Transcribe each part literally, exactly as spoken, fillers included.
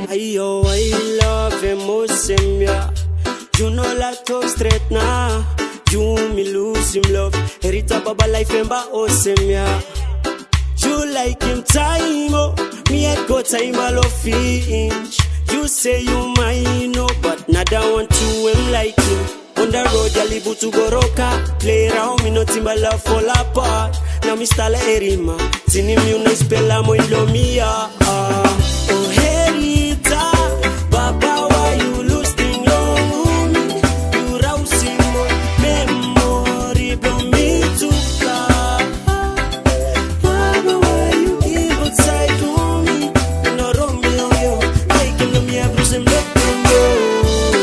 Ayo, I love him, yeah. You know like talk straight now. You me lose him love. Heriter baba life and ba awesome, yeah. You like him time, oh. Me I go time I love inch. You say you mine, oh, but not I want to him like him. On the road, I live to go roka. Play around, me no timber love fall apart. Now me style erima. Tini me no spell am in lo me ah. Oh Heriter, baba why you lose thing on me? You rousing more memory, but me too far. Baba why you give outside to me? No wrong me on you, taking to me a bruise and let them go.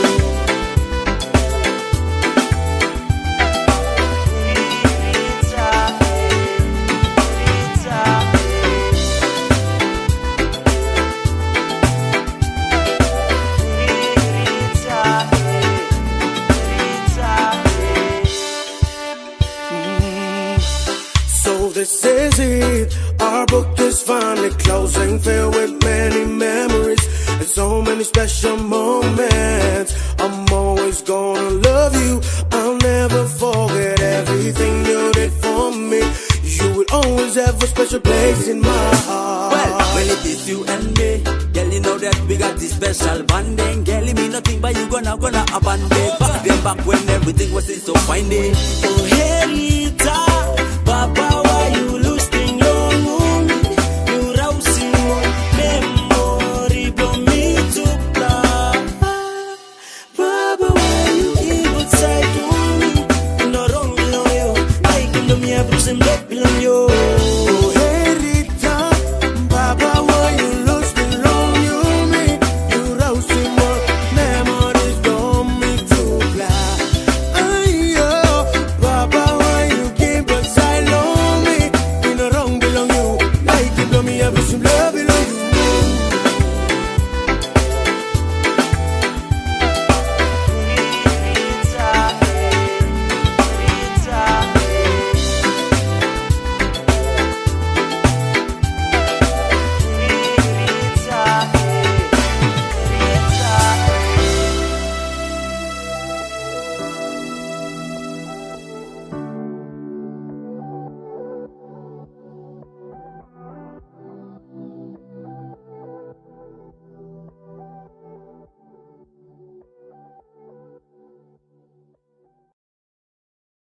This is it, our book is finally closing, filled with many memories and so many special moments. I'm always gonna love you, I'll never forget everything you did for me. You will always have a special place in my heart. Well, when it is you and me, girl, you know that we got this special bonding. Girl, you mean nothing but you gonna, gonna abandon. Back then, back when everything was so fine. Oh Heriter, baba